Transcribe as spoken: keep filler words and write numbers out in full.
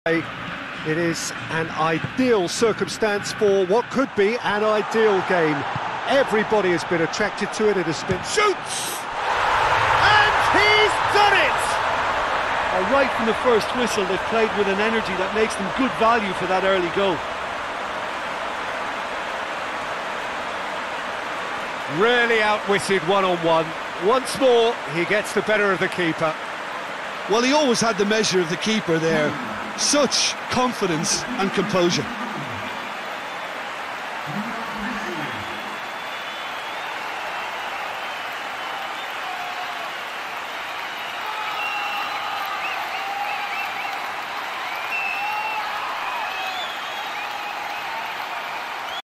It is an ideal circumstance for what could be an ideal game. Everybody has been attracted to it. It has been shoots, and he's done it. Uh, right from the first whistle, they've played with an energy that makes them good value for that early goal. Really outwitted one-on-one. Once more, he gets the better of the keeper. Well, he always had the measure of the keeper there. Such confidence and composure.